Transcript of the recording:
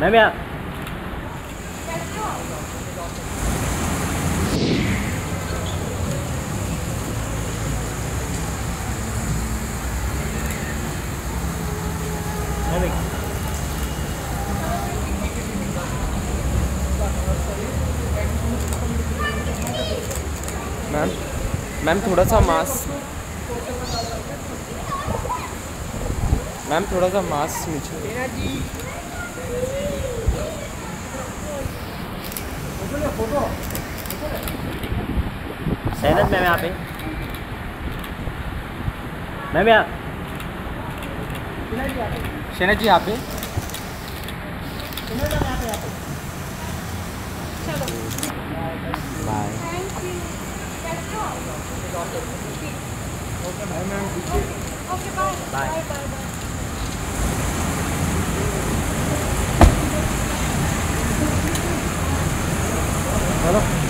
Ma'am यार ma'am ma'am थोड़ा सा मास्क, मैम थोड़ा सा मास्क नीचे। शहनाज मैम यहाँ पे, मैम यार शहनाज जी यहाँ पे। बाय। बाय। चलो